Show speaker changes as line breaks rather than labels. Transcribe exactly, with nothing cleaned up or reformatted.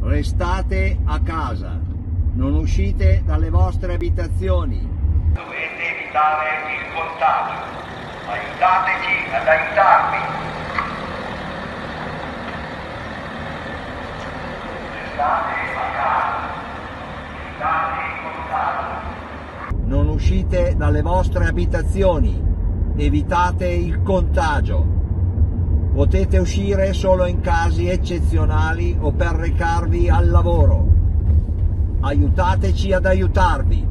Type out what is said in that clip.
Restate a casa, non uscite dalle vostre abitazioni.
Dovete evitare il contagio. Aiutateci ad aiutarvi. Restate a casa. Evitate il contagio.
Non uscite dalle vostre abitazioni, evitate il contagio. Potete uscire solo in casi eccezionali o per recarvi al lavoro. Aiutateci ad aiutarvi.